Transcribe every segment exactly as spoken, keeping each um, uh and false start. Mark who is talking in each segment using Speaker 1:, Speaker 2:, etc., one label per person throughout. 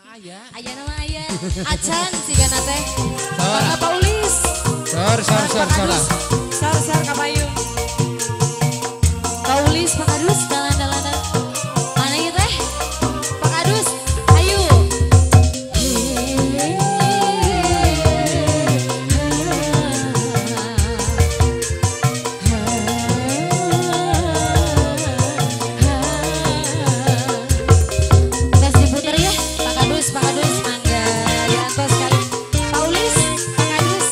Speaker 1: Ayah.
Speaker 2: Ayah nama ayah. Acan si Gana teh. Pak Paulis.
Speaker 1: Sor, sor, sor, sor.
Speaker 2: Sor, sor, Kapayung. Paulis, Pak Kadus, dalan-dalanan. Mana ya teh? Pak Kadus, ayo. Tes diputer ya, Pak Kadus, Pak Kadus, mangga diantos sekali. Paulis, Pak Kadus.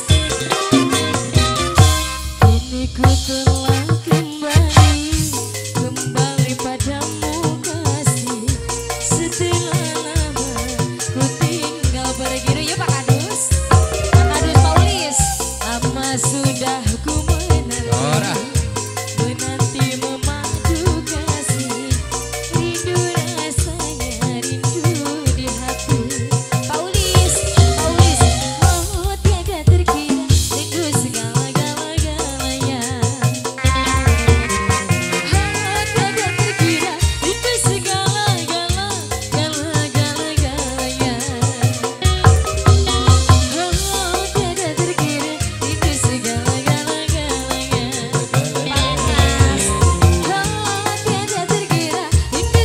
Speaker 2: Kini ku telah kembali, kembali padamu kasih. Setelah lama ku tinggal pergi. Yuk Pak Kadus, Pak Kadus, Paulis. Lama sudah ku menanti, menanti memadu kasih. Rindu rasanya, rindu di hati. Paulis, Paulis, oh tiada terkira, rindu segala-gala-galanya. Oh tiada terkira, rindu segala-gala-gala-gala-galanya. Oh tiada terkira, rindu segala-gala-galanya. Panas, oh tiada terkira, rindu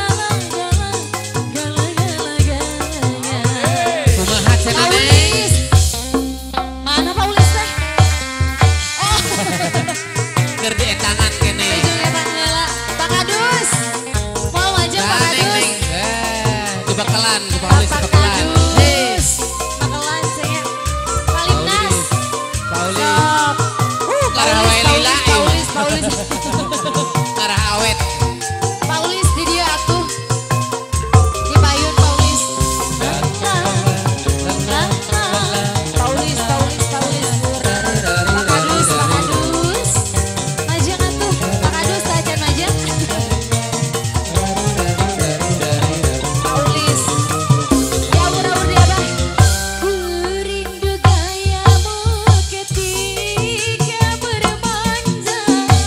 Speaker 2: segala-gala-gala-galanya.
Speaker 1: Kumaha cenah teh?
Speaker 2: Paulis, mana Paulis teh? Oh,
Speaker 1: Keur dientangan kene.
Speaker 2: ujungnya tangela. Pak Kadus, mau aja Pak
Speaker 1: Dah, neng,
Speaker 2: Kadus.
Speaker 1: neng. Eh, di bakalan, di Paulis di
Speaker 2: Pak
Speaker 1: bakalan. Hei,
Speaker 2: Kadus, Bakalan saya. Palimnas.
Speaker 1: Paulis.
Speaker 2: Sok. Uh,
Speaker 1: Karena
Speaker 2: Paulis,
Speaker 1: wae lila,
Speaker 2: Paulis, Paulis, Paulis.
Speaker 1: Karah awet.
Speaker 2: Paulis di dia atuh. Di payun Paulis. Paulis, Paulis, Paulis. Pak Kadus, Pak Kadus. Majang atuh. Pak Kadus, acan majang. Paulis. Ya awur-awur dia bah. Ku rindu gayamu ketika bermanja.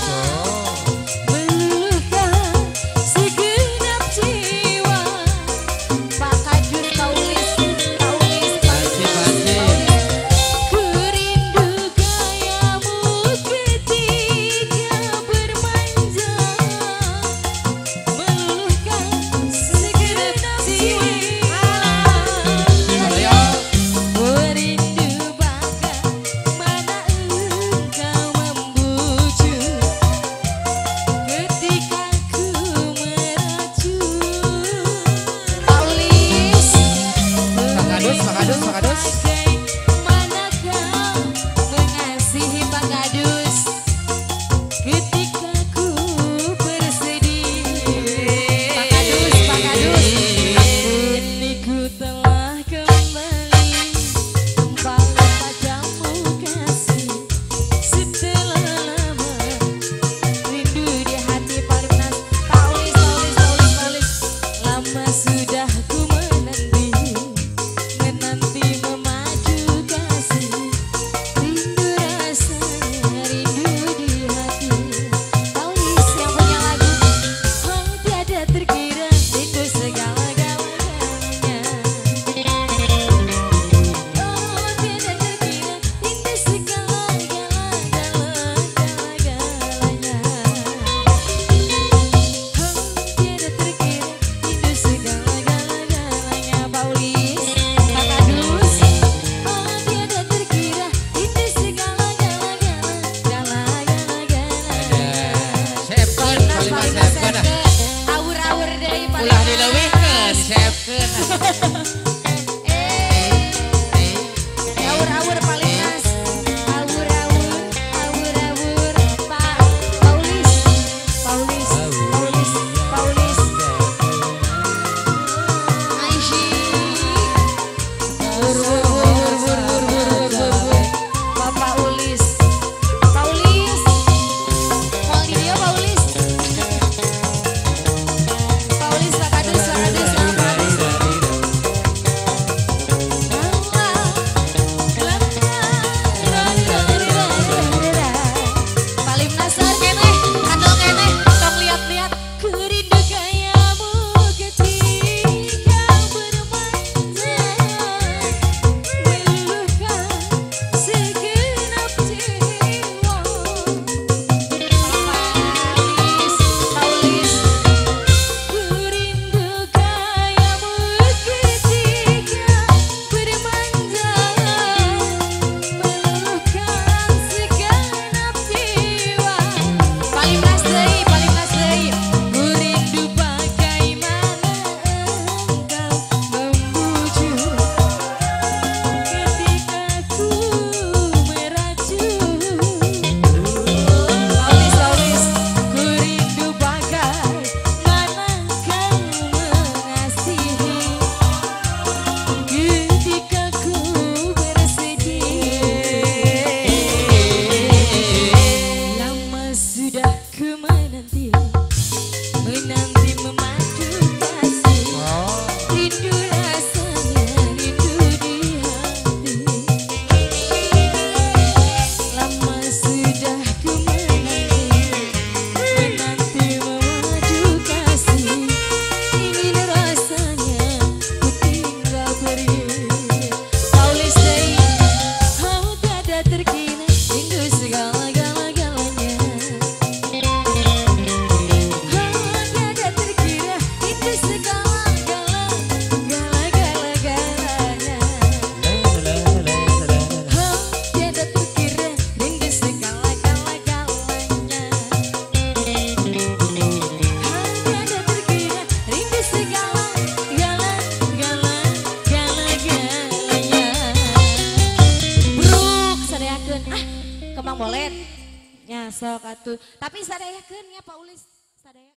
Speaker 2: Meluluhkan segenap jiwa. Pak Kadus, Paulis, Paulis,
Speaker 1: Pasti, pasti.
Speaker 2: ku rindu gayamu ketika bermanja. Meluluhkan segenap jiwa.
Speaker 1: Ayo.
Speaker 2: Ku rindu bagaimana engkau membujuk ketika ku meracun. Paulis,
Speaker 1: Pak Kadus, Pak Kadus, Pak Kadus.
Speaker 2: bagaimana kau mengasihi Pak Kadus ketika ku bersedih. Pak Kadus, Pak Kadus. Kini ku telah kembali, kembali padamu kasih. Setelah lama rindu di hati. Palimnas. Paulis, Paulis, Paulis, Paulis. Lama sudah ku menanti, menanti memadu kasih. Rindu rasanya, rindu di hati. Paulis yang punya lagu. Oh tiada terkira, rindu segala-gala-galanya. Oh tiada terkira, rindu segala-gala-gala-galanya. Oh tiada terkira, rindu segala-gala-galanya. Paulis, Pak Kadus. Oh tiada terkira, rindu segala-gala-gala-gala-galanya.
Speaker 1: Sepkeun,
Speaker 2: Palimnas,
Speaker 1: Paulis
Speaker 2: Palimnas,
Speaker 1: sepkeun. ah.
Speaker 2: sepkeun. Awur-awur dari
Speaker 1: Ulah
Speaker 2: Palimnas.
Speaker 1: dileuwihkeun, sepkeun.
Speaker 2: Eh, awur-awur Palimnas. Awur-awur, awur-awur. Pak Paulis, Paulis, Paulis, Paulis. Aisyik. Wur, wur, wur, wur, wur, wur, wur, wur, wur. Bapak Ulis. Paulis. Mau di dia Paulis. Paulis, Pak Kadus, Pak Kadus, Pak Kadus. sok atuh. Tapi sadayakeun ya Pak Ulis. Sadaya